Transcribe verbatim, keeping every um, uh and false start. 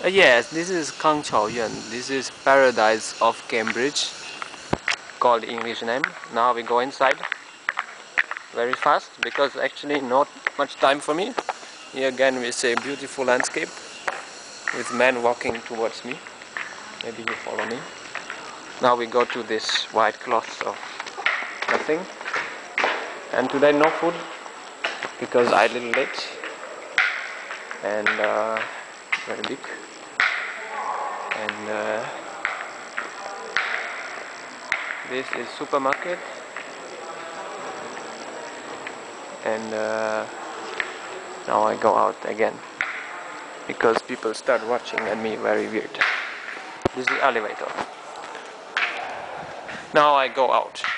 Uh, yes, this is Xi'an. This is Paradise of Cambridge, called English name. Now we go inside very fast because actually not much time for me. Here again we see a beautiful landscape with men walking towards me. Maybe you follow me. Now we go to this white cloth of nothing. And today no food because I little late and uh, very big. And uh, this is supermarket, and uh, now I go out again because people start watching at me very weird. This is elevator. Now I go out.